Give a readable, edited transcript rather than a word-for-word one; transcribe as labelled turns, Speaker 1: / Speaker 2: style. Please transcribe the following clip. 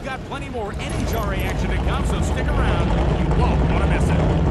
Speaker 1: We've got plenty more NHRA action to come, so stick around. You won't want to miss it.